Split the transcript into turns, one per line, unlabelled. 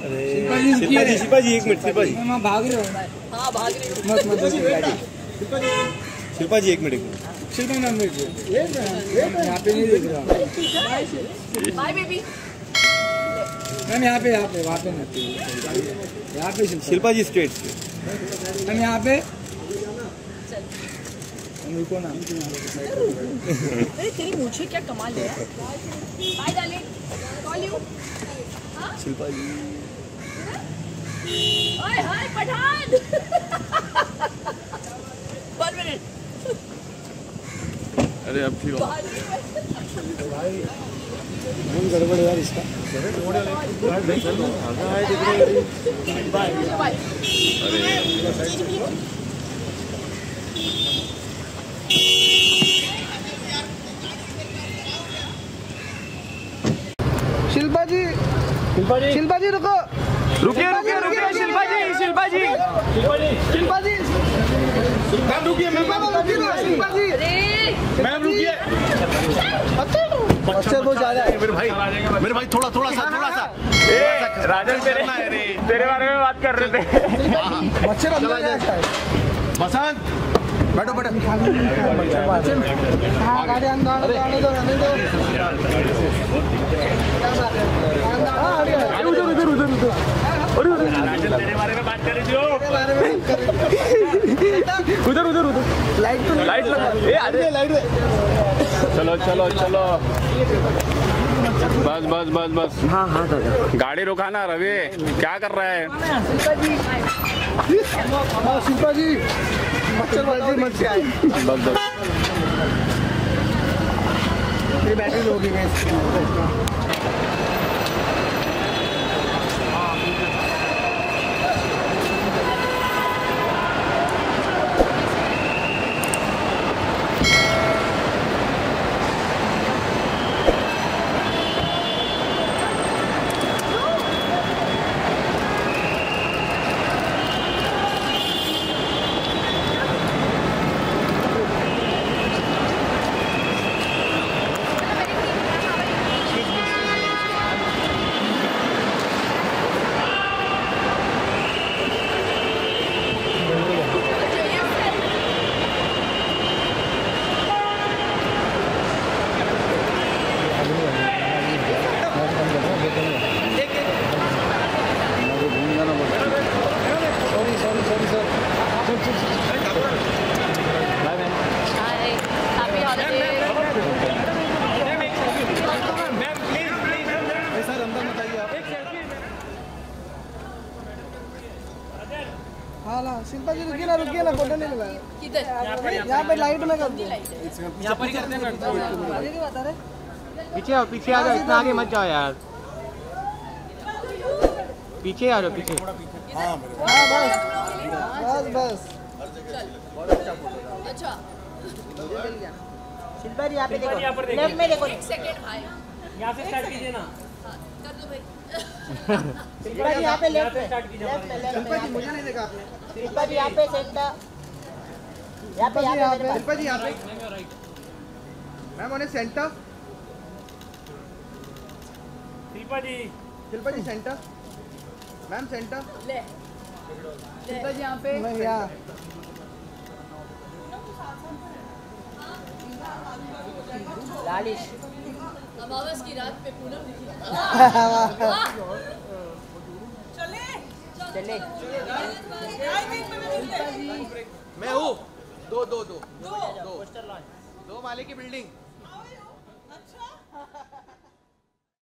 Shilpa ji 1 minute. Shilpa ji
भाग रहे हो?
हाँ भाग रही हूँ।
मत
शिल्पा जी 1 मिनट।
शिल्पा नाम यहाँ पे नहीं दिख रहा।
Bye baby.
मैम यहाँ पे वहाँ पे नहीं, यहाँ पे
शिल्पा जी स्ट्रेट।
मैम यहाँ पे रुको ना।
अरे तेरी मुझे क्या कमाल है। Bye darling, call you.
Shilpa ji
ओए हाय पठान। 1 मिनट।
अरे अब ठीक हो
गड़बड़ यार इसका। शिल्पा जी रुको।
रुकिए शिल्पा जी मैम रुकिए। मैम रुकिए।
अच्छा वो ज्यादा है
मेरे भाई थोड़ा सा राजन तेरे बारे में बात कर रहे थे।
मच्छर अंदर जाए शायद।
बसंत बैठो
हाँ गाड़ी अंदर आने दो।
उधर तेरे बारे में बात कर रही थी। उधर लाइट लगा। लाइट चलो बस। हाँ दादा गाड़ी रुकाना। रवि क्या कर रहा है?
शिल्पा जी मच्छर मत जाए।
बस
बैटरी लो गई है। शिल्पा जी रुकिए ना फोटो नहीं लगाया।
किधर?
यहाँ पे लाइट में कर दो।
यहाँ पर ही करते हैं।
पीछे आ जाओ, इतना आगे मत जाओ यार। पीछे आ जाओ पीछे। हाँ बस।
अच्छा
शिल्पा जी यहाँ पे देखो,
लेफ्ट
में देखो।
1 सेकंड भाई।
यहाँ से स्टार्ट कीजिए ना।
कर दो भाई।
शिल्पा जी यहाँ पे लेफ्ट में। शिल्पा जी मुझे नहीं देखा आपने। शिल्पा जी यहाँ पे सेंटर। शिल्पा जी यहाँ पे। मैम उन्हें centre.
Shilpa ji
centre. Ma'am centre.
ले शिल्पा जी यहाँ पे।
लालिश
अमावस की रात पे पूनम लिखी।
चले
मैं हूँ। दो
माले की बिल्डिंग। अच्छा